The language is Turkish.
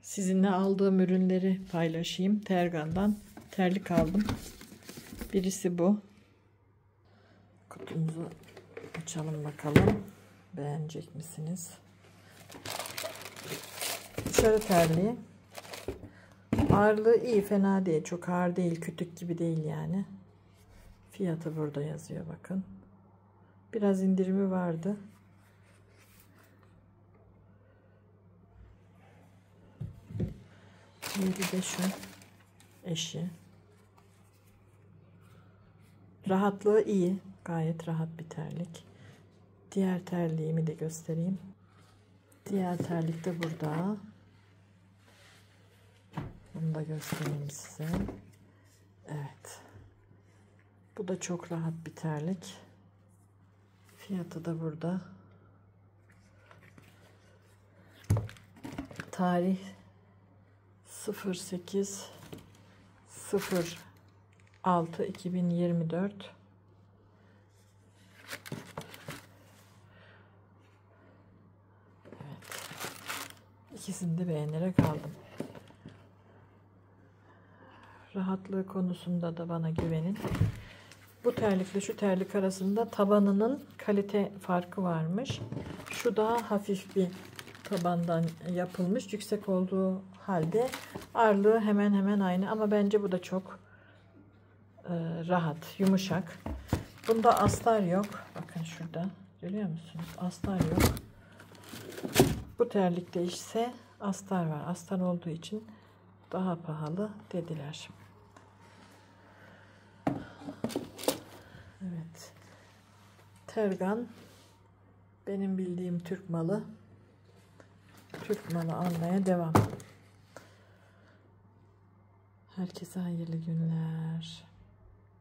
sizinle aldığım ürünleri paylaşayım. Tergan'dan terlik aldım. Birisi bu. Kutumuzu açalım bakalım. Beğenecek misiniz? Dışarı terliği. Ağırlığı iyi, fena değil. Çok ağır değil, kütük gibi değil yani. Fiyatı burada yazıyor bakın. Biraz indirimi vardı. Diğeri de şu eşi. Rahatlığı iyi. Gayet rahat bir terlik. Diğer terliğimi de göstereyim. Diğer terlik de burada. Bunu da göstereyim size. Evet. Bu da çok rahat bir terlik. Fiyatı da burada. Tarih 08.06.2024. Evet. İkisini de beğenerek aldım. Rahatlığı konusunda da bana güvenin. Bu terlikle şu terlik arasında tabanının kalite farkı varmış. Şu daha hafif bir tabandan yapılmış. Yüksek olduğu halde ağırlığı hemen hemen aynı. Ama bence bu da çok rahat, yumuşak. Bunda astar yok. Bakın şurada. Görüyor musunuz? Astar yok. Bu terlikte ise astar var. Astar olduğu için daha pahalı dediler. Evet. Tergan benim bildiğim Türk malı. Türk malı almaya devam. Herkese hayırlı günler.